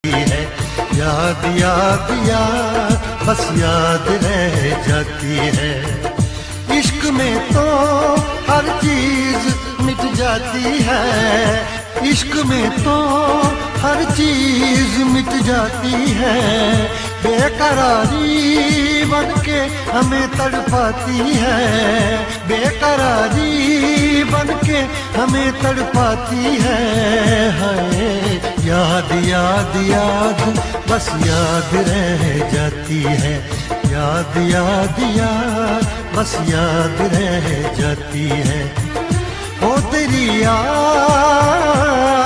है। याद याद याद बस याद रह जाती है। इश्क में तो हर चीज मिट जाती है। इश्क में तो हर चीज मिट जाती है। बेकरारी बन के हमें तड़पाती है। बेकरारी बन के हमें तड़पाती है। हाय याद याद याद बस याद रह जाती है। याद याद याद बस याद रह जाती है। ओ तेरी याद